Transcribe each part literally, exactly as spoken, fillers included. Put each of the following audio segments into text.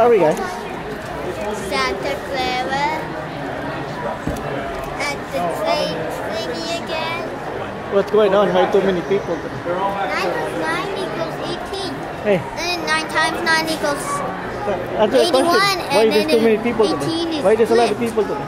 are we, guys? Santa Clara. At the train thingy again. What's going on? Why too many people? nine plus nine equals eighteen. Hey. And then nine times nine equals Answer the eighty-one. question. Why And there's then too many people today? eighteen is Why there's a lot of flipped. people today?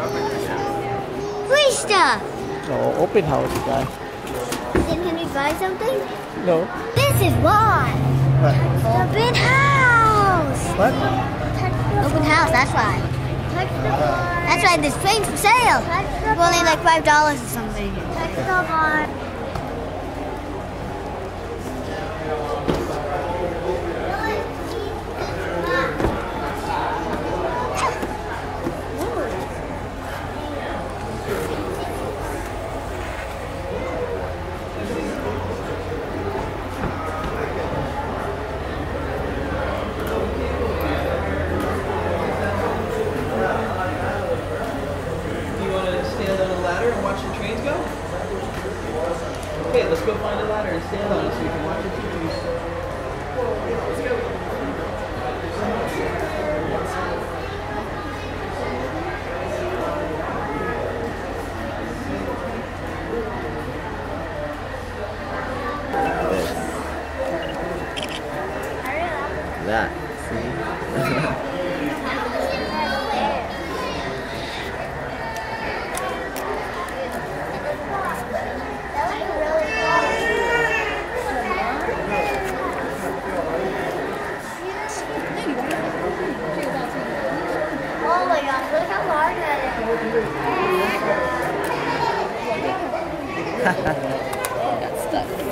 Free stuff. No, open house, guys. Then can we buy something? No. This is why. What? Open house. What? Open house, that's why. That's why this train's for sale. For only like five dollars or something. Touch the bar. Okay, let's go find a ladder and stand on it so we can watch the T V. That, see? Oh my gosh, look how large that is. Got stuck.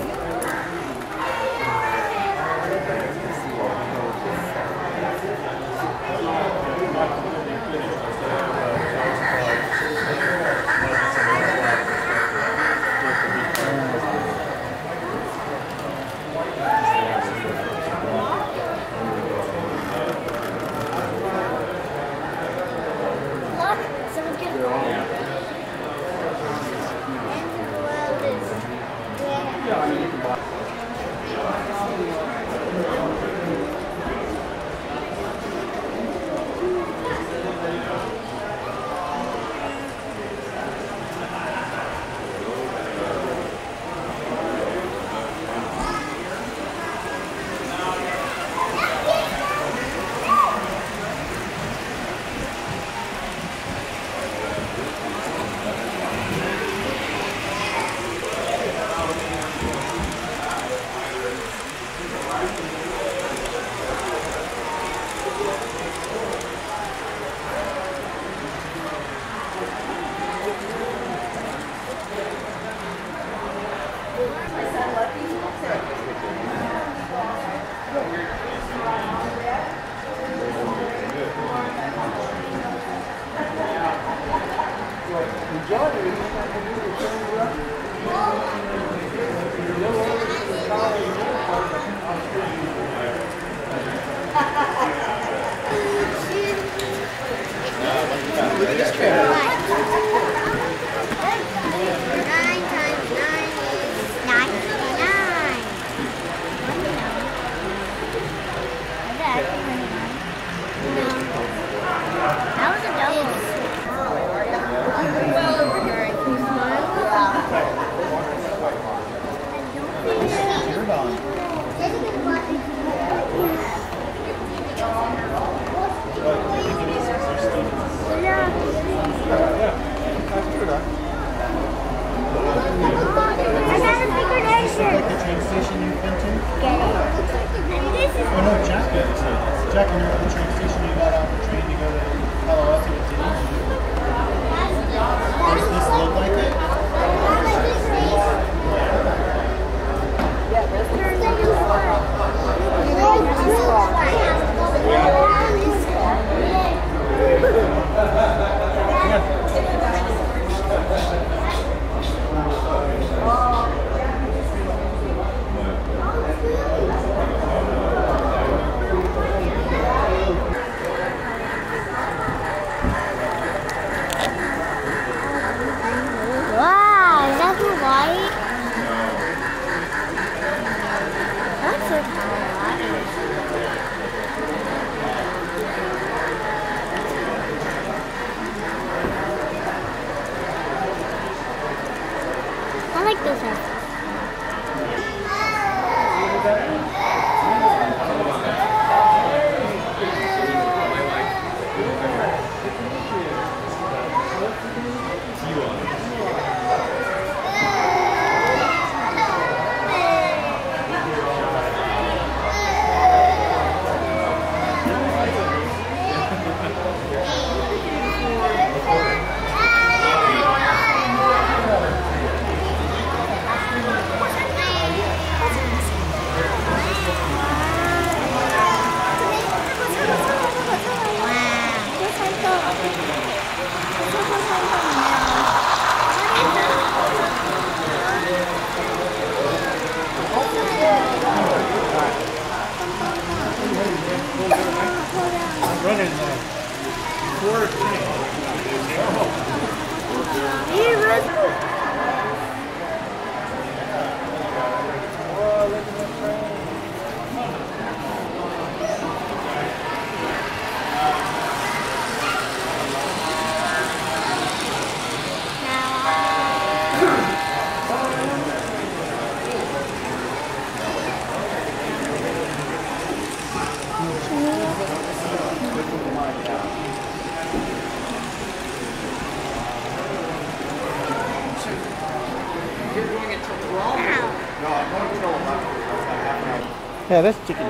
Yeah, that's chicken.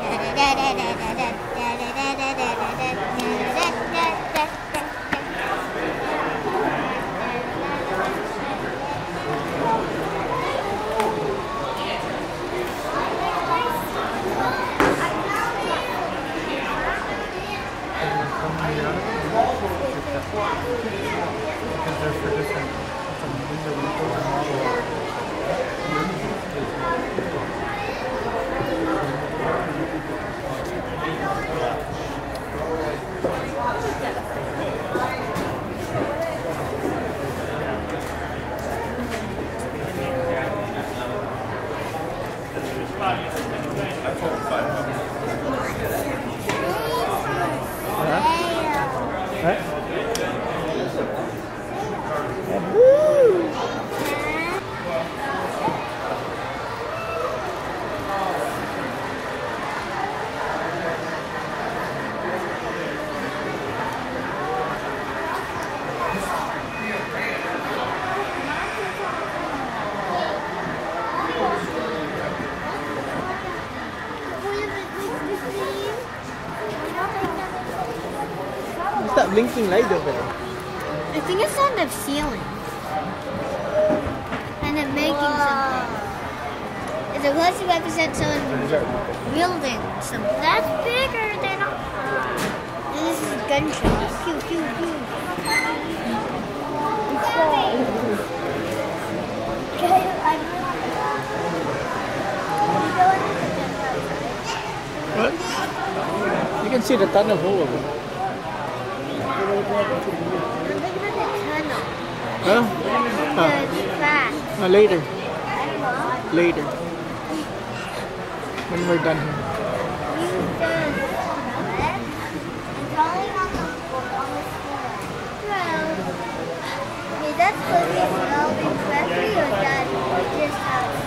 Right? What's that blinking light over there? I think it's on the ceiling. And it's making something. It's supposed to represent someone wielding something. That's bigger than a... And this is a gunshot. Pew, pew, pew. What? You can see the tunnel hole over there. Huh? Huh. Uh, later. Later. When we're done here. That's supposed to be welding correctly, or that just how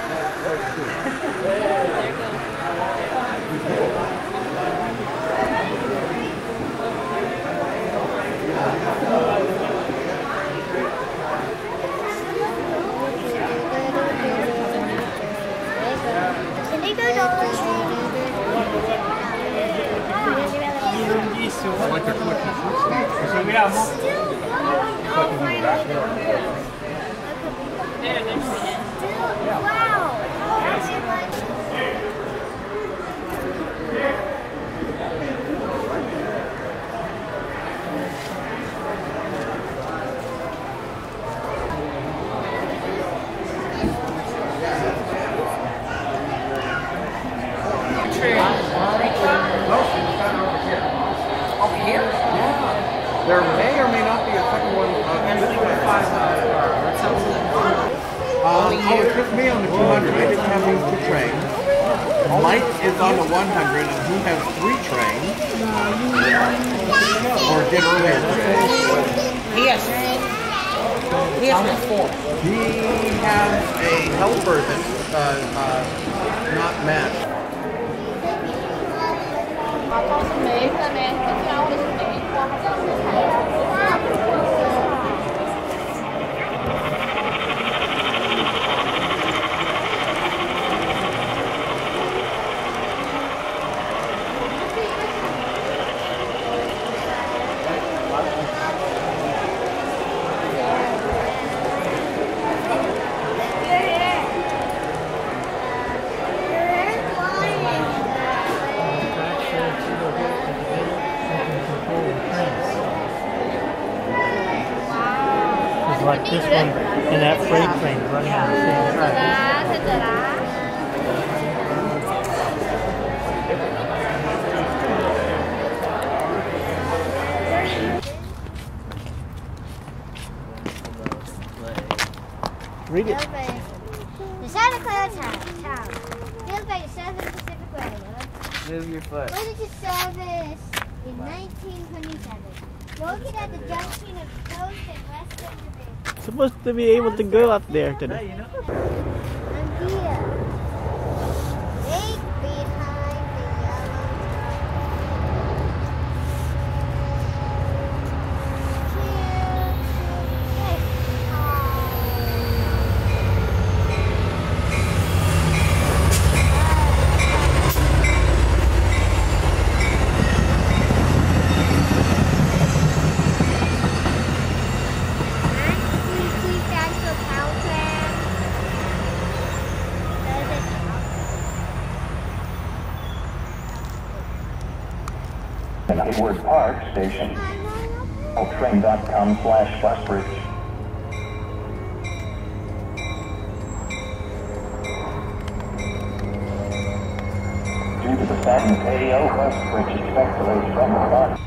There may or may not be a second one. Uh, oh, it's just me on the two hundred. I didn't have these two trains. Mike is on the one hundred, and he has three trains. Or did earlier today. He has, he has four. He has a helper that's uh, uh, not matched. Like this one and that freight train running on the same track. Read it. Built by the Santa Clara town. town. Built by the Southern Pacific Railroad. Move your foot. Went into service in nineteen twenty-seven. Located at the junction of the coast and western division. Supposed to be able to go up there today. And here, eight behind the yellow Hayward Park Station. Caltrain dot com slash bus bridge. Due to the San Mateo bus bridge expect delays from the bus.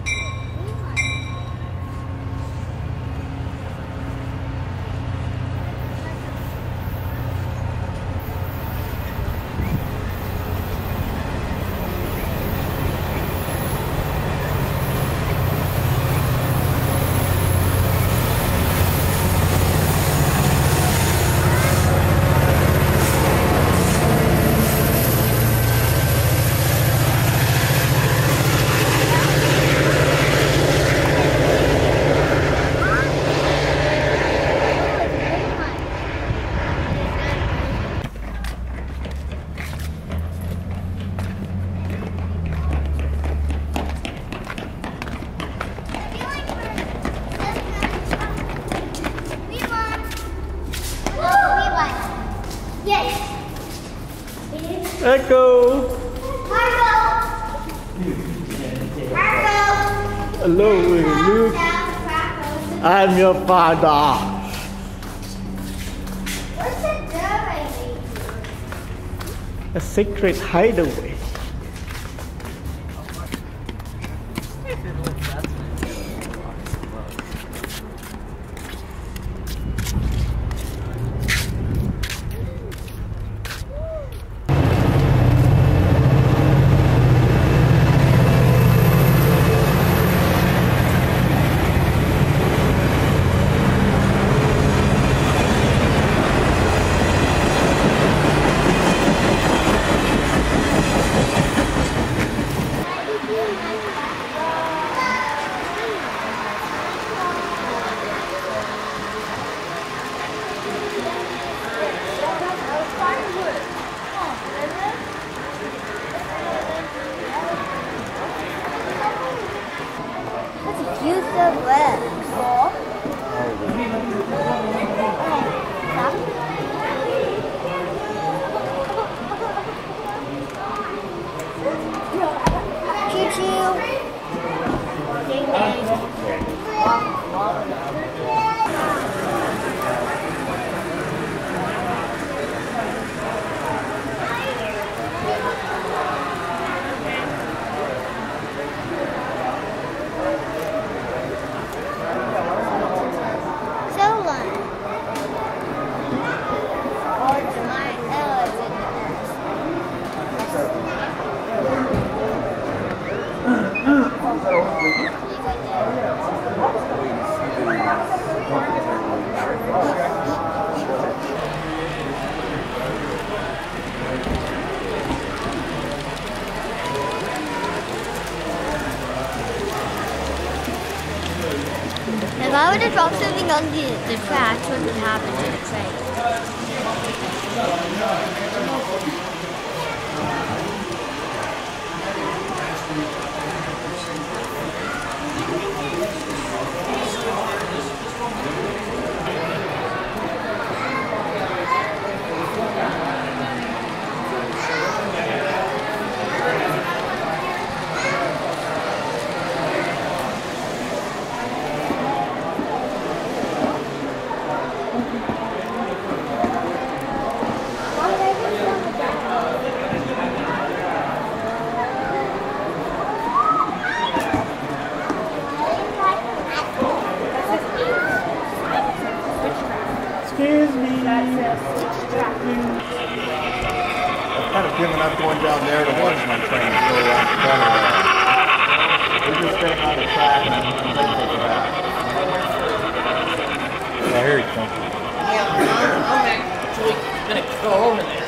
Echo! Hello, Luke. I'm your father. What's that door right there? A secret hideaway. Use the bread. Choo-choo. Ding-ding. If I were to drop something on the, the track, what would happen to the train? I've kind of given up going down there to watch my train go around the corner. We're just staying on the track and I'm waiting for the back. Yeah, here he comes. Yeah, I'm actually gonna go over there.